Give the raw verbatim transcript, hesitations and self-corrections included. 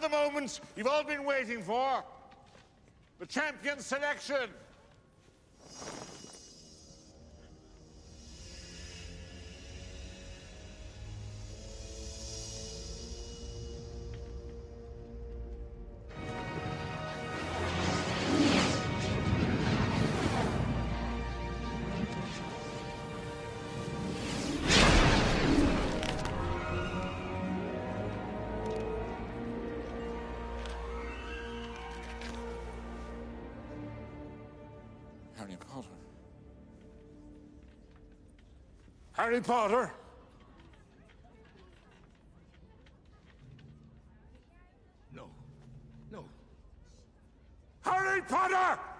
the moment you've all been waiting for. The champion selection. Harry Potter. Harry Potter. No. No. Harry Potter!